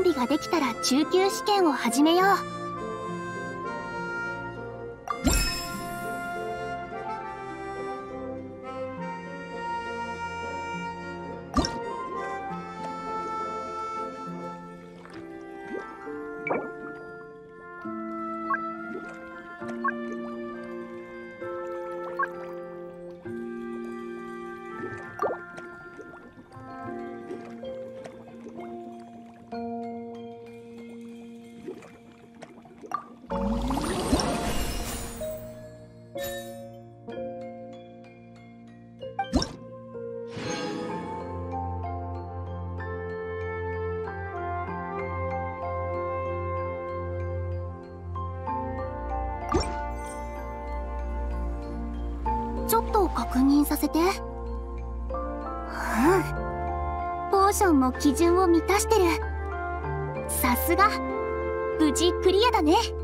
準備ができたら中級試験を始めよう。ちょっと確認させて。ポーションも基準を満たしてる。さすが無事クリアだね。